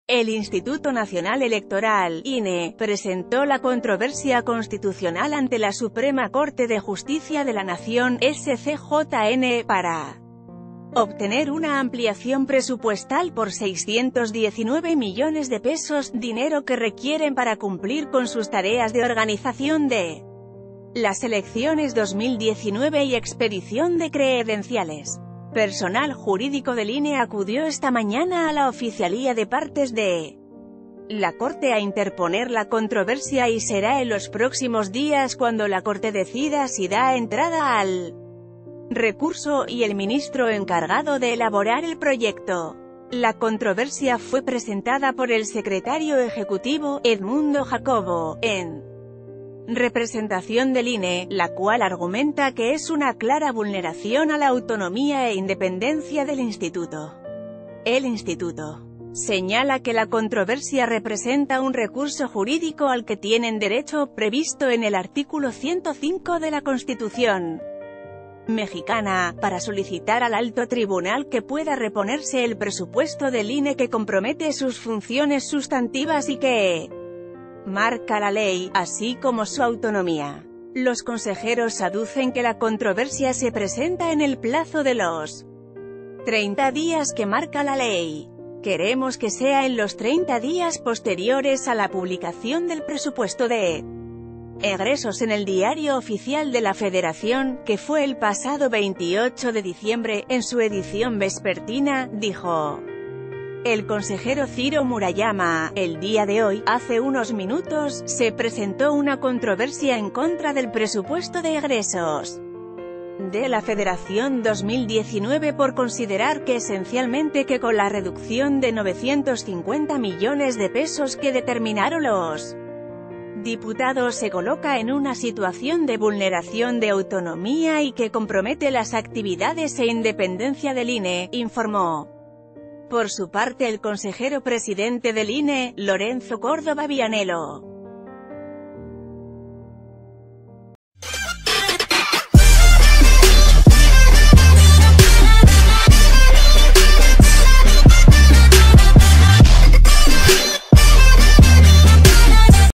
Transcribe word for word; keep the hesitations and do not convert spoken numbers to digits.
El Instituto Nacional Electoral, I N E, presentó la controversia constitucional ante la Suprema Corte de Justicia de la Nación, S C J N, para obtener una ampliación presupuestal por seiscientos diecinueve millones de pesos, dinero que requieren para cumplir con sus tareas de organización de las elecciones dos mil diecinueve y expedición de credenciales. Personal jurídico del I N E acudió esta mañana a la Oficialía de Partes de la Corte a interponer la controversia y será en los próximos días cuando la Corte decida si da entrada al recurso y el ministro encargado de elaborar el proyecto. La controversia fue presentada por el secretario ejecutivo, Edmundo Jacobo, en representación del I N E, la cual argumenta que es una clara vulneración a la autonomía e independencia del instituto. El instituto señala que la controversia representa un recurso jurídico al que tienen derecho, previsto en el artículo ciento cinco de la Constitución mexicana, para solicitar al alto tribunal que pueda reponerse el presupuesto del I N E que compromete sus funciones sustantivas y que marca la ley, así como su autonomía. Los consejeros aducen que la controversia se presenta en el plazo de los treinta días que marca la ley. Queremos que sea en los treinta días posteriores a la publicación del presupuesto de egresos en el Diario Oficial de la Federación, que fue el pasado veintiocho de diciembre, en su edición vespertina, dijo el consejero Ciro Murayama. El día de hoy, hace unos minutos, se presentó una controversia en contra del presupuesto de egresos de la Federación dos mil diecinueve por considerar que esencialmente que con la reducción de novecientos cincuenta millones de pesos que determinaron los diputados se coloca en una situación de vulneración de autonomía y que compromete las actividades e independencia del I N E, informó. Por su parte el consejero presidente del I N E, Lorenzo Córdoba Vianello,